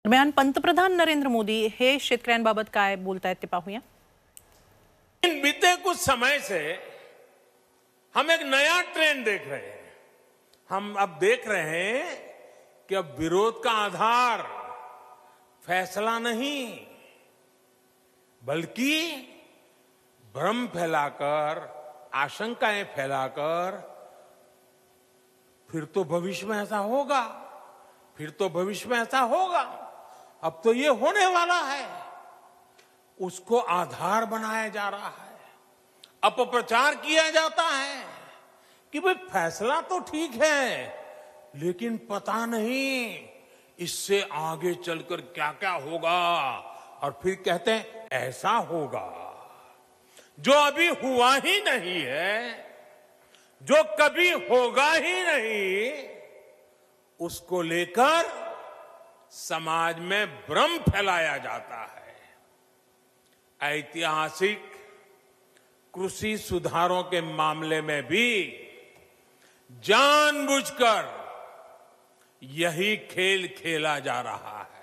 दरम्यान पंतप्रधान नरेंद्र मोदी हे शेतकऱ्यांबाबत काय बोलतायत ते पाहूया। बीते कुछ समय से हम एक नया ट्रेंड देख रहे हैं। हम अब देख रहे हैं कि अब विरोध का आधार फैसला नहीं बल्कि भ्रम फैलाकर, आशंकाएं फैलाकर फिर तो भविष्य में ऐसा होगा, फिर तो भविष्य में ऐसा होगा, अब तो ये होने वाला है, उसको आधार बनाया जा रहा है। अपप्रचार किया जाता है कि भाई फैसला तो ठीक है लेकिन पता नहीं इससे आगे चलकर क्या क्या होगा, और फिर कहते हैं ऐसा होगा जो अभी हुआ ही नहीं है, जो कभी होगा ही नहीं, उसको लेकर समाज में भ्रम फैलाया जाता है। ऐतिहासिक कृषि सुधारों के मामले में भी जानबूझकर यही खेल खेला जा रहा है।